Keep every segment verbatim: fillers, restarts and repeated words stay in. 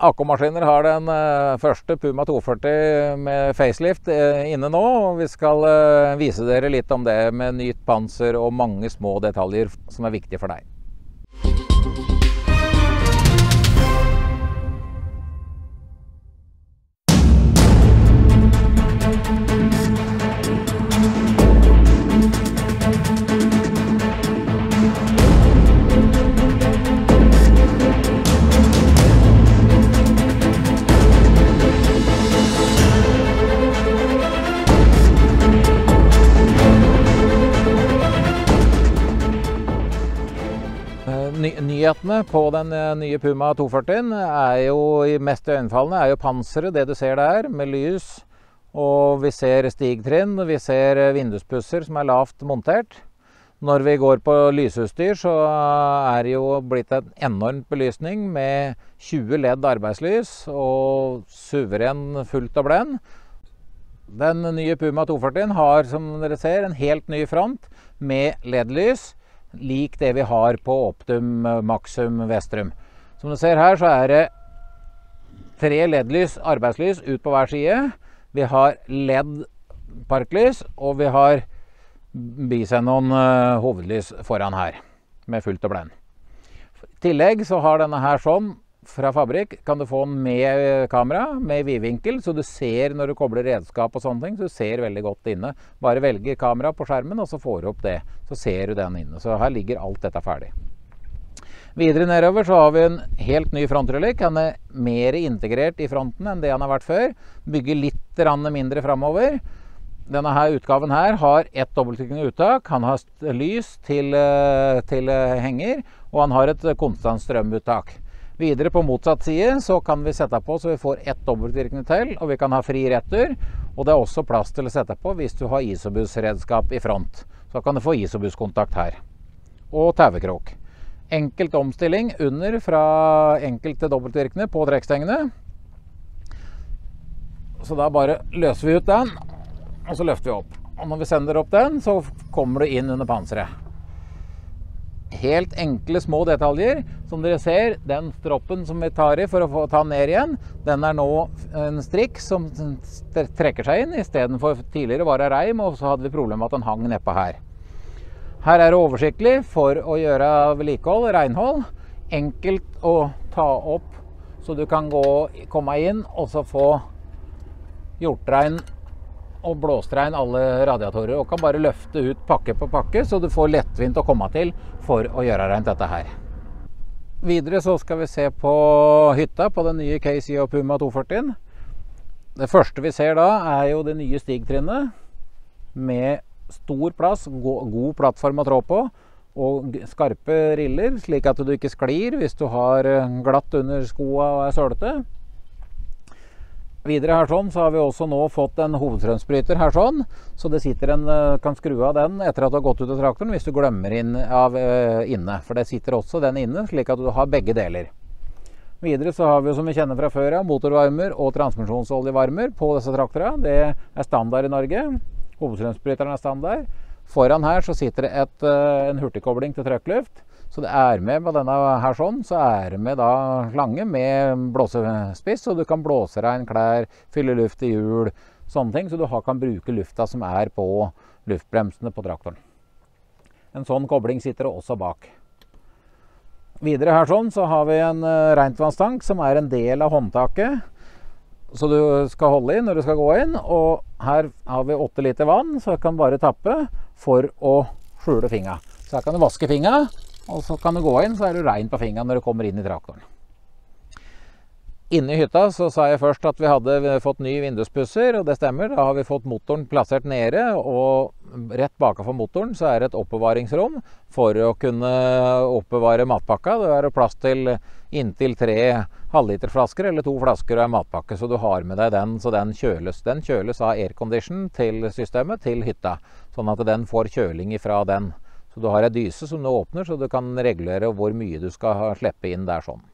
A K-maskiner har den første Puma to førti med facelift inne nå, og vi skal vise dere litt om det med nytt panser og mange små detaljer som er viktige for deg. Nyhetene på den nye Puma to førtien er jo i mest øyenfallende er jo panseret, det du ser der, med lys. Og vi ser stigtrinn, vi ser vinduspusser som er lavt montert. Når vi går på lysutstyr så er det jo blitt en enormt belysning med tjue L E D arbeidslys og suveren fullt og blend. Den nye Puma to førtien har, som dere ser, en helt ny front med L E D-lys. Lik det vi har på Optum Maxum Vestrum. Som du ser her så er det tre L E D-lys, arbeidslys ut på hver side. Vi har L E D-parklys, og vi har Bisenon hovedlys foran her, med fullt og blend. I tillegg så har denne her sånn, fra fabrikk, kan du få den med kamera, med vidvinkel, så du ser når du kobler redskap og sånne ting, så du ser veldig godt inne. Bare velger kamera på skjermen, og så får du opp det. Så ser du den inne. Så her ligger alt dette ferdig. Videre nedover så har vi en helt ny frontrullik. Han er mer integrert i fronten enn det han har vært før. Bygger litt mindre fremover. Denne her utgaven her har et dobbeltrykkende uttak. Han har lys til, til henger, og han har et konstant strømuttak. Videre på motsatt side så kan vi sette på så vi får ett dobbeltvirkende til, og vi kan ha fri retur, og det er også plass til å sette på hvis du har isobus-redskap i front. Så kan du få isobus-kontakt her. Og tauekrok. Enkelt omstilling under fra enkelte dobbeltvirkende på trekkstengene. Så da bare løser vi ut den, og så løfter vi opp. Og når vi sender opp den, så kommer du inn under panseret. Helt enkle små detaljer. Som dere ser, den stroppen som vi tar i for å få ta den ned igjen, den er nå en strikk som trekker seg inn, i stedet for tidligere var det reim, og så hadde vi problemet med at den hang nedpå her. Her er det oversiktlig for å gjøre vedlikehold, renhold. Enkelt å ta opp, så du kan gå, komme inn og så få gjort rein og blåst rein alle radiatorer, og kan bare løfte ut pakke på pakke, så du får lettvint å komme til for å gjøre rent dette her. Videre så skal vi se på hytta på den nye K C og Puma to førtien. Det første vi ser da er jo det nye stigtrinnet med stor plass, god plattform å trå på, og skarpe riller, slik at du ikke sklir hvis du har glatt under skoa og er sølete. Videre her sånn, så har vi også nå fått en hovedstrømsbryter her sånn, så det sitter en, kan skru av den etter at du har gått ut av traktoren hvis du glemmer inn av inne, for det sitter også den inne, slik at du har begge deler. Videre så har vi, som vi kjenner fra før, motorvarmer og transmisjonsoljevarmer på disse traktorene. Det er standard i Norge. Hovedstrømsbryteren er standard. Foran her så sitter det et, en hurtigkobling til trøkkluft. Så det er med med denne her sånn, så er det med da slange med blåsespiss, så du kan blåse rein klær, fylle luft i hjul, sånne ting, så du kan bruke lufta som er på luftbremsene på traktoren. En sånn kobling sitter det også bak. Videre her sånn, så har vi en reintvannstank som er en del av håndtaket, så du skal holde inn når du skal gå inn, og her har vi åtte liter vann, så jeg kan bare tappe for å skjule fingra. Så her kan du vaske fingra, og så kan du gå inn, så er du rein på fingrene når du kommer inn i traktoren. Inne i hytta så sa jeg først at vi hadde fått ny vinduspusser, og det stemmer. Da har vi fått motoren plassert nede, og rett bakenfor motoren så er det et oppbevaringsrom for å kunne oppbevare matpakka. Det er plass til inntil tre halvliterflasker eller to flasker av matpakke, så du har med deg den, så den kjøles. Den kjøles av aircondition til systemet til hytta, sånn at den får kjøling ifra den. Så du har en dyse som du åpner, så du kan regulere hvor mye du skal slippe inn der sånn.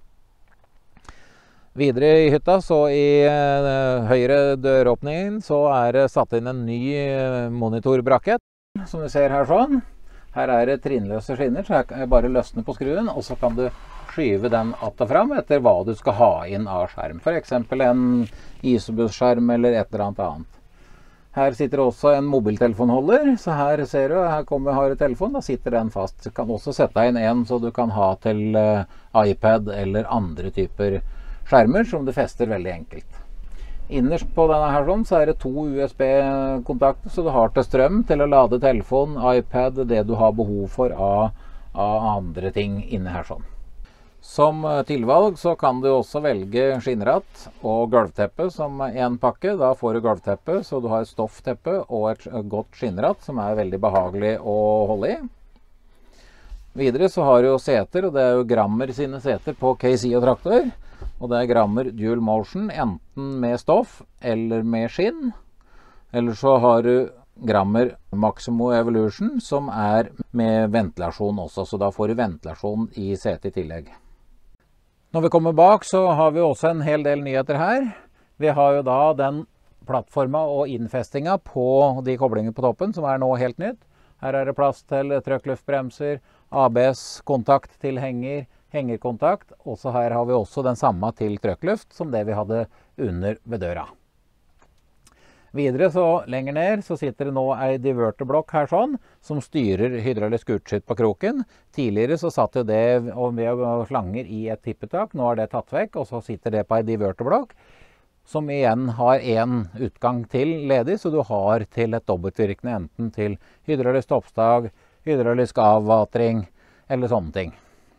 Videre i hytta, så i uh, høyre døråpningen, så er det satt inn en ny uh, monitorbrakett, som du ser her sånn. Her er det trinnløse skinner, så her kan jeg bare løsne på skruen, og så kan du skyve den att og fram etter hva du skal ha inn av skjerm. For eksempel en ISOBUS-skjerm eller et eller annet annet. Her sitter også en mobiltelefonholder, så her ser du, her kommer har du telefon, da sitter den fast. Du kan også sette inn en så du kan ha til uh, iPad eller andre typer skjermer som du fester veldig enkelt. Innerst på denne her sånn, så er det to U S B-kontakter, så du har til strøm til å lade telefon, iPad, det du har behov for av, av andre ting inne her sånn. Som tilvalg så kan du også velge skinnratt og gulvteppe som en pakke. Da får du gulvteppe, så du har et stoffteppe og et godt skinnratt som er veldig behagelig å holde i. Videre så har du jo seter, og det er jo Grammer sine seter på K C og traktor. Og det er Grammer Dual Motion, enten med stoff eller med skinn. Eller så har du Grammer Maximo Evolution som er med ventilasjon også, så da får du ventilasjon i setet i tillegg. Når vi kommer bak så har vi også en hel del nyheter her. Vi har jo da den plattforma og innfestinga på de koblingene på toppen som er nå helt nytt. Her er det plass til trøkkluftbremser, A B S, kontakt til henger, hengerkontakt. Og så her har vi også den samme til trøkkluft som det vi hadde under ved døra. Videre så lenger ned så sitter det nå en diverterblokk her sånn, som styrer hydraulisk utskytt på kroken. Tidligere så satt jo det ved slanger i et tippetak, nå er det tatt vekk, og så sitter det på en diverterblokk, som igjen har en utgang til ledig, så du har til et dobbeltvirkende enten til hydraulisk toppstag, hydraulisk avvatring, eller sånne ting.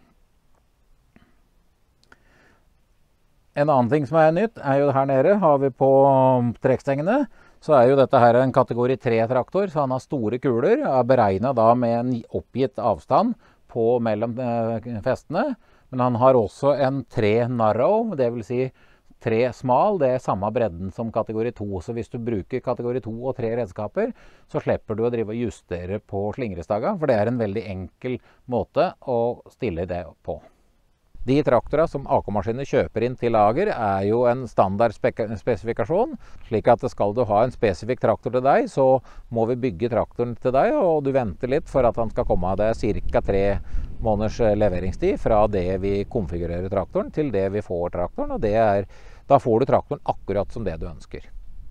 En annen ting som er nytt er jo her nede, har vi på trekkstengene, så er jo dette her en kategori tre traktor, så han har store kuler, er beregnet da med en oppgitt avstand på mellom festene, men han har også en tre narrow, det vil si tre smal, det er samme bredden som kategori to, så hvis du bruker kategori to og tre redskaper, så slipper du å drive og justere på slingrestaga, for det er en veldig enkel måte å stille det på. De traktorene som A K-maskiner kjøper inn til lager er jo en standard spesifikasjon, slik at skal du ha en spesifikk traktor til deg, så må vi bygge traktoren til deg, og du venter litt for at han skal komme av det cirka tre måneders leveringstid fra det vi konfigurerer traktoren til det vi får traktoren, og det er, da får du traktoren akkurat som det du ønsker.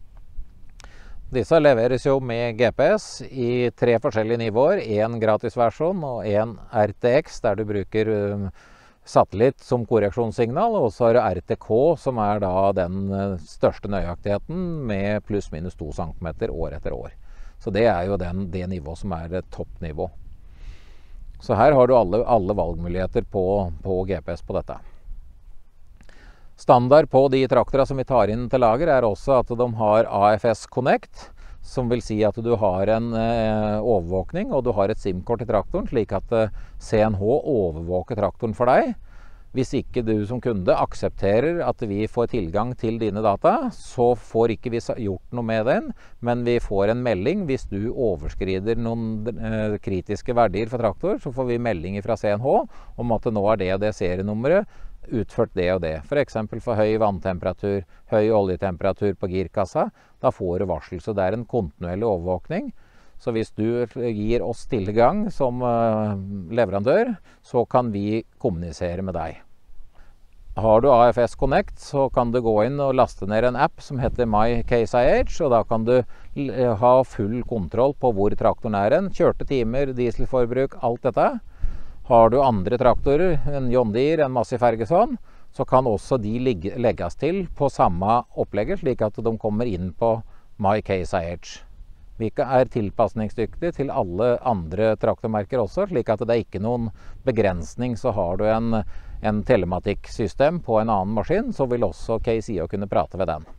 Disse leveres jo med G P S i tre forskjellige nivåer, en gratisversjon og en R T X der du bruker satellitt som korreksjonssignal, og så er det R T K som er da den største nøyaktigheten med pluss minus to centimeter år etter år. Så det er jo den, det nivået som er toppnivå. Så her har du alle, alle valgmuligheter på, på G P S på dette. Standard på de traktorene som vi tar inn til lager er også at de har A F S Connect, som vil si at du har en eh, overvåkning, og du har et SIM-kort i traktoren, slik at eh, C N H overvåker traktoren for deg. Hvis ikke du som kunde aksepterer at vi får tilgang til dine data, så får ikke vi gjort noe med den, men vi får en melding. Hvis du overskrider noen eh, kritiske verdier for traktor, så får vi melding fra C N H om at nå er det og det serienummeret utført det og det. For eksempel for høy vanntemperatur, høy oljetemperatur på girkassa, da får du varsel. Så det er en kontinuerlig overvåkning. Så hvis du gir oss tilgang som leverandør, så kan vi kommunisere med deg. Har du A F S Connect, så kan du gå inn og laste ned en app som heter My Case I H, og da kan du ha full kontroll på hvor traktoren er en, kjørte timer, dieselforbruk, alt dette. Har du andre traktorer, en John Deere, en Massey Ferguson, så kan også de legges til på samme opplegget, slik at de kommer inn på My Case I H. Vi er tilpasningsdyktige til alle andre traktormerker også, slik at det er ikke noen begrensning. Så har du en, en telematikksystem på en annen maskin, så vil også K C O kunne prate ved den.